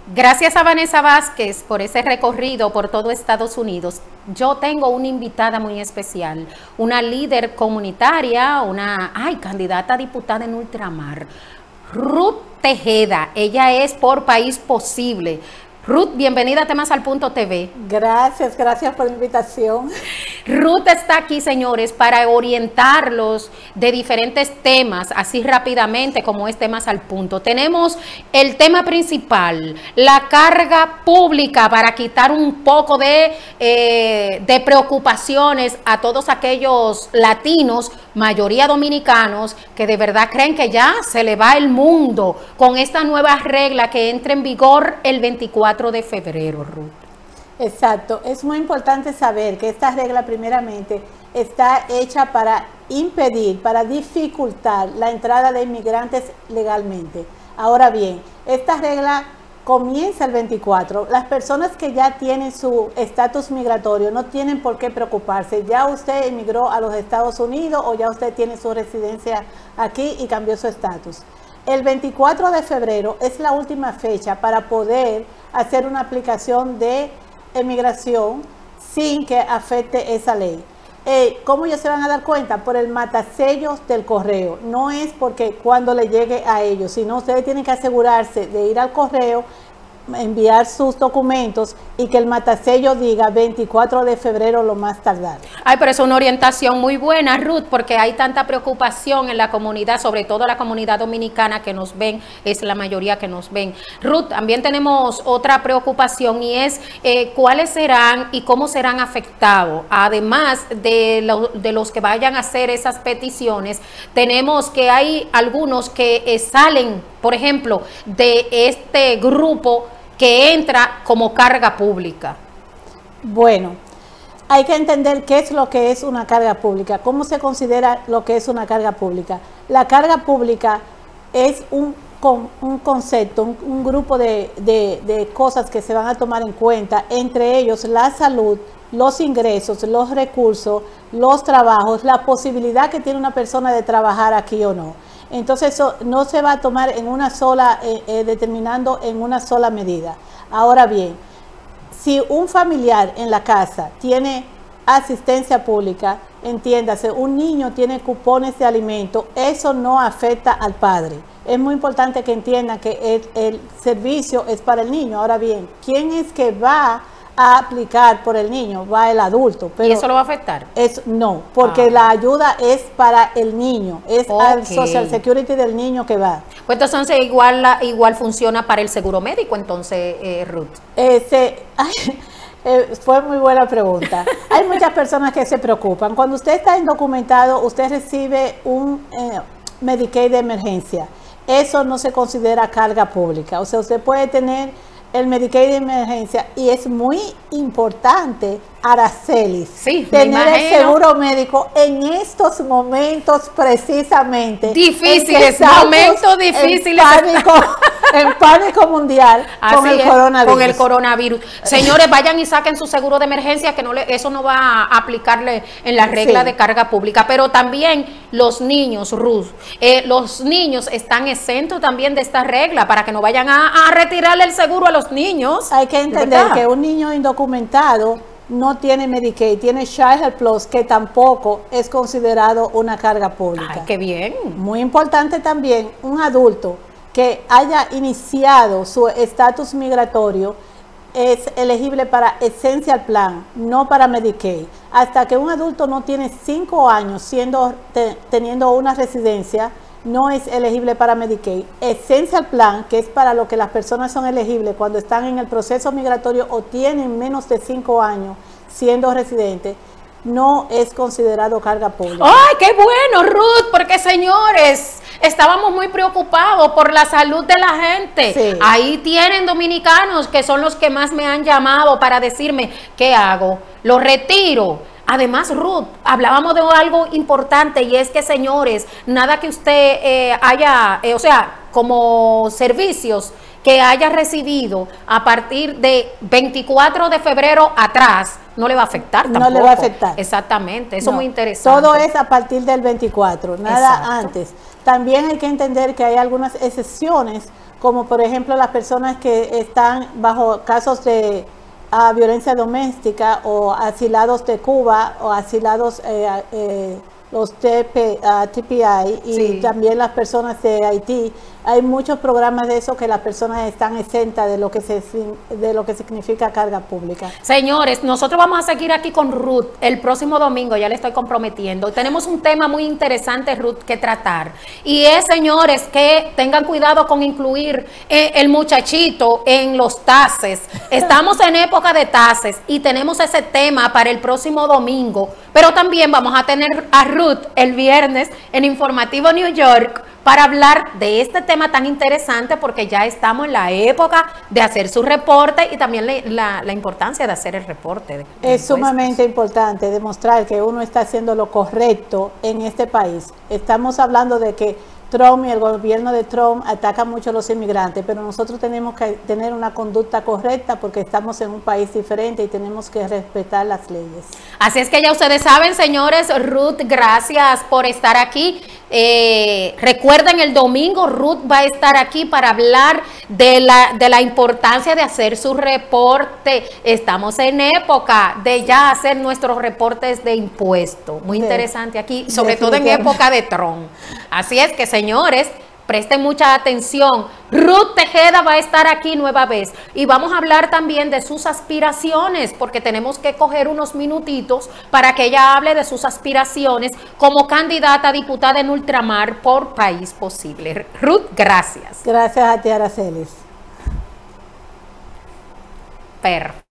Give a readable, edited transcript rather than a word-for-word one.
Gracias a Vanessa Vázquez por ese recorrido por todo Estados Unidos. Yo tengo una invitada muy especial, una líder comunitaria, una candidata a diputada en ultramar, Ruth Tejeda. Ella es por País Posible. Ruth, bienvenida a Temas al Punto TV. Gracias por la invitación. Ruth está aquí, señores, para orientarlos de diferentes temas, así rápidamente como es Temas al Punto. Tenemos el tema principal, la carga pública, para quitar un poco de preocupaciones a todos aquellos latinos, mayoría dominicanos, que de verdad creen que ya se le va el mundo con esta nueva regla que entra en vigor el 24 de febrero, Ruth. Exacto, es muy importante saber que esta regla primeramente está hecha para impedir, para dificultar la entrada de inmigrantes legalmente. Ahora bien, esta regla comienza el 24. Las personas que ya tienen su estatus migratorio no tienen por qué preocuparse. Ya usted emigró a los Estados Unidos o ya usted tiene su residencia aquí y cambió su estatus. El 24 de febrero es la última fecha para poder hacer una aplicación de emigración sin que afecte esa ley. ¿Cómo ellos se van a dar cuenta? Por el matasellos del correo. No es porque cuando le llegue a ellos, sino ustedes tienen que asegurarse de ir al correo, enviar sus documentos y que el matasello diga 24 de febrero lo más tardar. Pero es una orientación muy buena, Ruth, porque hay tanta preocupación en la comunidad, sobre todo la comunidad dominicana que nos ven, es la mayoría que nos ven. Ruth, también tenemos otra preocupación y es cuáles serán y cómo serán afectados. Además de los que vayan a hacer esas peticiones, tenemos que hay algunos que salen, por ejemplo, de este grupo que entra como carga pública. Bueno, hay que entender qué es lo que es una carga pública, cómo se considera lo que es una carga pública. La carga pública es un concepto, un grupo de cosas que se van a tomar en cuenta, entre ellos la salud, los ingresos, los recursos, los trabajos, la posibilidad que tiene una persona de trabajar aquí o no. Entonces eso no se va a tomar en una sola, determinando en una sola medida. Ahora bien, si un familiar en la casa tiene asistencia pública, entiéndase, un niño tiene cupones de alimento, eso no afecta al padre. Es muy importante que entiendan que el servicio es para el niño. Ahora bien, ¿quién es que va a aplicar por el niño? Va el adulto. Pero ¿y eso lo va a afectar? No, porque la ayuda es para el niño, es al Social Security del niño que va. Pues entonces igual funciona para el seguro médico, entonces, Ruth. Fue muy buena pregunta. Hay muchas personas que se preocupan. Cuando usted está indocumentado, usted recibe un Medicaid de emergencia. Eso no se considera carga pública. O sea, usted puede tener el Medicaid de emergencia y es muy importante, Aracelis, tener el seguro médico en estos momentos precisamente. Difíciles, momentos difíciles. En pánico mundial con el coronavirus. Con el coronavirus. Señores, vayan y saquen su seguro de emergencia, que eso no va a aplicarle en la regla de carga pública. Pero también los niños, Ruth, los niños están exentos también de esta regla para que no vayan a retirarle el seguro a los niños. Hay que entender que un niño indocumentado no tiene Medicaid, tiene Child Health Plus, que tampoco es considerado una carga pública. Ay, qué bien. Muy importante también, un adulto que haya iniciado su estatus migratorio es elegible para Essential Plan, no para Medicaid. Hasta que un adulto no tiene 5 años teniendo una residencia, no es elegible para Medicaid. Essential Plan, que es para lo que las personas son elegibles cuando están en el proceso migratorio o tienen menos de 5 años siendo residentes, no es considerado carga pública. ¡Ay, qué bueno, Ruth! Porque, señores, estábamos muy preocupados por la salud de la gente. Sí. Ahí tienen dominicanos que son los que más me han llamado para decirme, ¿qué hago? ¿Lo retiro? Además, Ruth, hablábamos de algo importante y es que, señores, nada que usted haya, como servicios que haya recibido a partir de 24 de febrero atrás, no le va a afectar tampoco. No le va a afectar. Exactamente, eso es muy interesante. Todo es a partir del 24, nada antes. También hay que entender que hay algunas excepciones, como por ejemplo las personas que están bajo casos de violencia doméstica o asilados de Cuba o asilados los TPI y Sí. también las personas de Haití. Hay muchos programas de eso que las personas están exentas de lo que significa carga pública. Señores, nosotros vamos a seguir aquí con Ruth el próximo domingo, ya le estoy comprometiendo. Tenemos un tema muy interesante, Ruth, que tratar. Y es, señores, que tengan cuidado con incluir el muchachito en los tases. Estamos en época de tases y tenemos ese tema para el próximo domingo. Pero también vamos a tener a Ruth el viernes en Informativo New York para hablar de este tema tan interesante, porque ya estamos en la época de hacer su reporte y también la importancia de hacer el reporte. Es sumamente importante demostrar que uno está haciendo lo correcto en este país. Estamos hablando de que Trump y el gobierno de Trump atacan mucho a los inmigrantes, pero nosotros tenemos que tener una conducta correcta porque estamos en un país diferente y tenemos que respetar las leyes. Así es que ya ustedes saben, señores. Ruth, gracias por estar aquí. Recuerden, el domingo Ruth va a estar aquí para hablar de la importancia de hacer su reporte. Estamos en época de ya hacer nuestros reportes de impuestos. Muy interesante aquí, sobre todo en época de Trump. Así es que, señores, presten mucha atención. Ruth Tejeda va a estar aquí nueva vez y vamos a hablar también de sus aspiraciones, porque tenemos que coger unos minutitos para que ella hable de sus aspiraciones como candidata a diputada en ultramar por País Posible. Ruth, gracias. Gracias a ti, Aracelis. Perfecto.